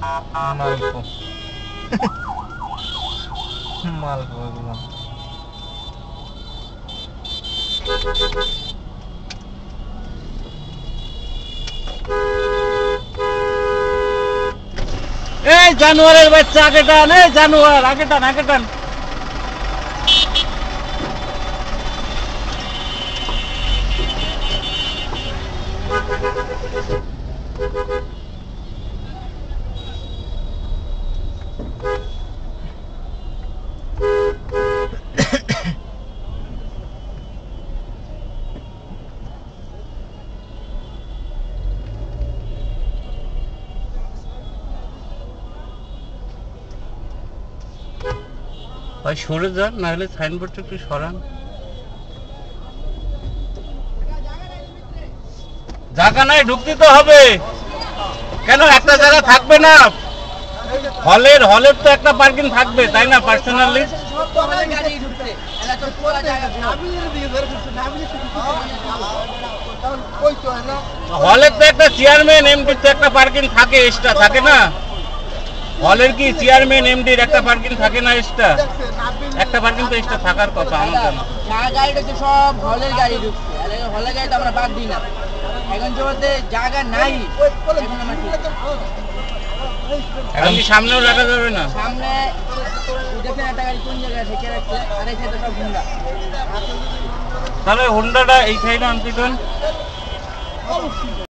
মালপো মালপো এগুলো এই জানোয়ারের বাচ্চা আগে টান, এই জানোয়ার আগে টান আগে টান। ভাই সরে যান, না হলে সাইনবোর্ডটা একটু সরান। জায়গা নাই, ঢুকতে তো হবে। কেন একটা জায়গা থাকবে না? হলের তো একটা পার্কিং থাকবে তাই না? পার্সোনালি হলের তো একটা চেয়ারম্যান এমডির তো একটা পার্কিং থাকে, এক্সট্রা থাকে না? হলের কি চেয়ারম্যান এমডির একটা পার্কিং থাকে না এক্সট্রা? একটা পার্কিং তো এক্সট্রা থাকার কথা। আমার জানা গাড়িটা তো সব হলের গাড়ি ঢুকছে, আর হলের গাড়িটা আমরা বাদ দিই না। এখন যেহেতু জায়গা নাই, এখন আমরা এখন কি সামনেও রাখা যাবে না? সামনে দেখেন একটা গাড়ি কোন জায়গায় ঢেকে রাখছে, আর এই সাইডে সব হুন্ডা। তাহলে হুন্ডাটা এই সাইডে আনতে